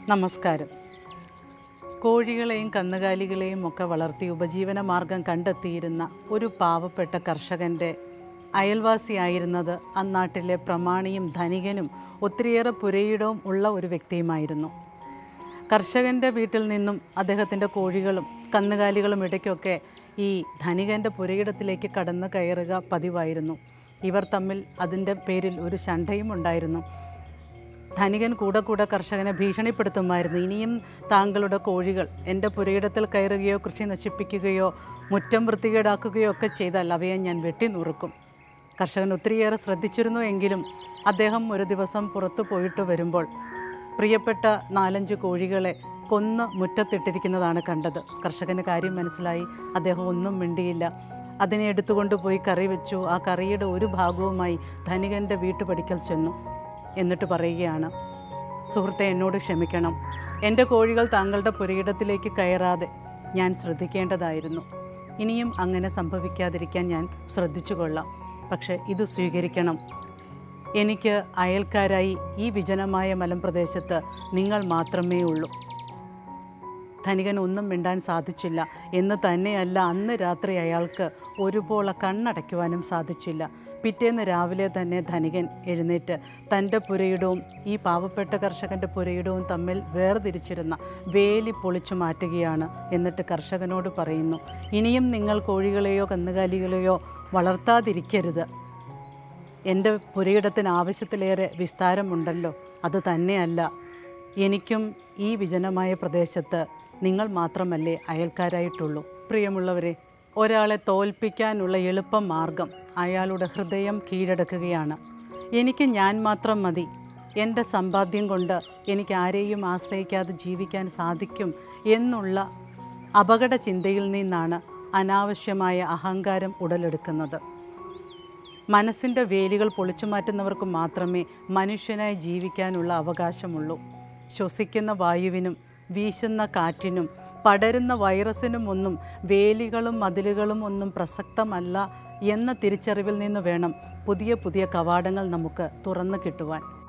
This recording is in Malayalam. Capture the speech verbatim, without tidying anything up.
നമസ്കാരം. കോഴികളെയും കന്നുകാലികളെയും ഒക്കെ വളർത്തി ഉപജീവന മാർഗം കണ്ടെത്തിയിരുന്ന ഒരു പാവപ്പെട്ട കർഷകൻ്റെ അയൽവാസിയായിരുന്നത് അന്നാട്ടിലെ പ്രമാണിയും ധനികനും ഒത്തിരിയേറെ പുരയിടവും ഉള്ള ഒരു വ്യക്തിയുമായിരുന്നു. കർഷകൻ്റെ വീട്ടിൽ നിന്നും അദ്ദേഹത്തിൻ്റെ കോഴികളും കന്നുകാലികളും ഇടയ്ക്കൊക്കെ ഈ ധനികൻ്റെ പുരയിടത്തിലേക്ക് കടന്നു കയറുക പതിവായിരുന്നു. ഇവർ തമ്മിൽ അതിൻ്റെ പേരിൽ ഒരു ശണ്ഠയും ഉണ്ടായിരുന്നു. ധനികൻ കൂടെ കൂടെ കർഷകനെ ഭീഷണിപ്പെടുത്തുമായിരുന്നു. ഇനിയും താങ്കളുടെ കോഴികൾ എൻ്റെ പുരയിടത്തിൽ കയറുകയോ കൃഷി നശിപ്പിക്കുകയോ മുറ്റം വൃത്തികേടാക്കുകയോ ഒക്കെ ചെയ്താൽ അവയെ ഞാൻ വെട്ടി നുറുക്കും. കർഷകൻ ഒത്തിരിയേറെ ശ്രദ്ധിച്ചിരുന്നു. എങ്കിലും അദ്ദേഹം ഒരു ദിവസം പുറത്തു പോയിട്ട് വരുമ്പോൾ പ്രിയപ്പെട്ട നാലഞ്ച് കോഴികളെ കൊന്ന് മുറ്റത്തിട്ടിരിക്കുന്നതാണ് കണ്ടത്. കർഷകന് കാര്യം മനസ്സിലായി. അദ്ദേഹം ഒന്നും മിണ്ടിയില്ല. അതിനെ എടുത്തുകൊണ്ട് പോയി കറി വെച്ചു. ആ കറിയുടെ ഒരു ഭാഗവുമായി ധനികൻ്റെ വീട്ടുപടിക്കൽ ചെന്നു. എന്നിട്ട് പറയുകയാണ്, സുഹൃത്തെ, എന്നോട് ക്ഷമിക്കണം. എൻ്റെ കോഴികൾ താങ്കളുടെ പുരയിടത്തിലേക്ക് കയറാതെ ഞാൻ ശ്രദ്ധിക്കേണ്ടതായിരുന്നു. ഇനിയും അങ്ങനെ സംഭവിക്കാതിരിക്കാൻ ഞാൻ ശ്രദ്ധിച്ചു കൊള്ളാം. പക്ഷേ ഇത് സ്വീകരിക്കണം. എനിക്ക് അയൽക്കാരായി ഈ വിജനമായ മലമ്പ്രദേശത്ത് നിങ്ങൾ മാത്രമേ ഉള്ളൂ. ധനികൻ ഒന്നും മിണ്ടാൻ സാധിച്ചില്ല. എന്ന് തന്നെയല്ല, അന്ന് രാത്രി അയാൾക്ക് ഒരുപോലെ കണ്ണടയ്ക്കുവാനും സാധിച്ചില്ല. പിറ്റേന്ന് രാവിലെ തന്നെ ധനികൻ എഴുന്നേറ്റ് തൻ്റെ പുരയിടവും ഈ പാവപ്പെട്ട കർഷകൻ്റെ പുരയിടവും തമ്മിൽ വേർതിരിച്ചിരുന്ന വേലി പൊളിച്ചു മാറ്റുകയാണ്. എന്നിട്ട് കർഷകനോട് പറയുന്നു, ഇനിയും നിങ്ങൾ കോഴികളെയോ കന്നുകാലികളെയോ വളർത്താതിരിക്കരുത്. എൻ്റെ പുരയിടത്തിന് ആവശ്യത്തിലേറെ വിസ്താരമുണ്ടല്ലോ. അത് തന്നെയല്ല, എനിക്കും ഈ വിജനമായ പ്രദേശത്ത് നിങ്ങൾ മാത്രമല്ലേ അയൽക്കാരായിട്ടുള്ളൂ. പ്രിയമുള്ളവരെ, ഒരാളെ തോൽപ്പിക്കാനുള്ള എളുപ്പ മാർഗം അയാളുടെ ഹൃദയം കീഴടക്കുകയാണ്. എനിക്ക് ഞാൻ മാത്രം മതി, എൻ്റെ സമ്പാദ്യം കൊണ്ട് എനിക്ക് ആരെയും ആശ്രയിക്കാതെ ജീവിക്കാൻ സാധിക്കും എന്നുള്ള അപകട ചിന്തയിൽ നിന്നാണ് അനാവശ്യമായ അഹങ്കാരം ഉടലെടുക്കുന്നത്. മനസ്സിൻ്റെ വേലികൾ പൊളിച്ചു മാറ്റുന്നവർക്ക് മാത്രമേ മനുഷ്യനായി ജീവിക്കാനുള്ള അവകാശമുള്ളൂ. ശ്വസിക്കുന്ന വായുവിനും വീശുന്ന കാറ്റിനും പടരുന്ന വൈറസിനും ഒന്നും വേലികളും മതിലുകളും ഒന്നും പ്രസക്തമല്ല എന്ന തിരിച്ചറിവിൽ നിന്ന് വേണം പുതിയ പുതിയ കവാടങ്ങൾ നമുക്ക് തുറന്നു കിട്ടുവാൻ.